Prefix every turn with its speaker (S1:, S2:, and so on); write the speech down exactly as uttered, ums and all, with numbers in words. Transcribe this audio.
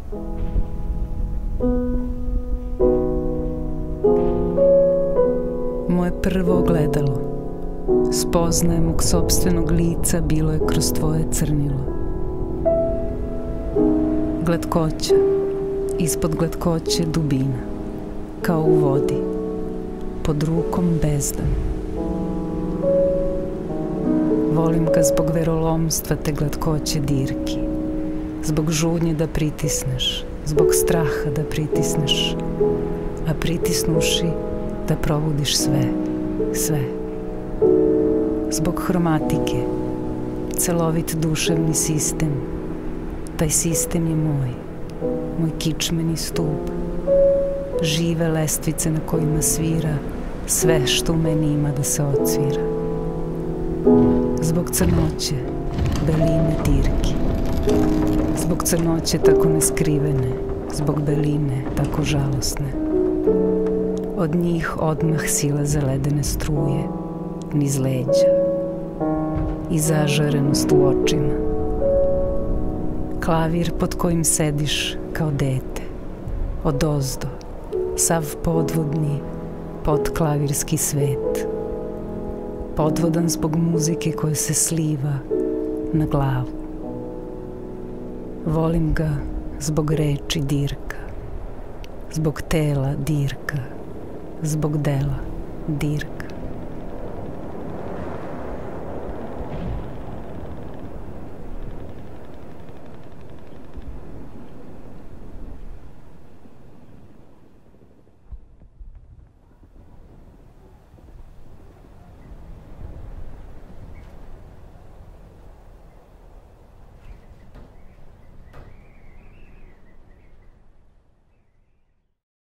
S1: Moje prvo ogledalo, spoznaje mog sopstvenog lica bilo je kroz tvoje crnilo. Glatkoća, ispod glatkoće dubina, kao u vodi, pod rukom bezdan. Volim ga zbog verolomstva te glatkoće dirki, zbog žudnje da pritisneš, zbog straha da pritisneš, a pritisnuši da probudiš sve, sve. Zbog hromatike, celovit duševni sistem, taj sistem je moj, moj kičmeni stub, žive lestvice na kojima svira sve što u meni ima da se odsvira. Zbog crnoće, beline dirki, zbog crnoće tako neskrivene, zbog beline tako žalosne. Od njih odmah silaze ledene struje, niz leđa i zažarenost u očima. Klavir pod kojim sediš kao dete, odozdo, sav podvodni, podklavirski svet, podvodan zbog muzike koja se sliva na glavu. Volim ga zbog reči dirka, zbog tela dirka, zbog dela dirka.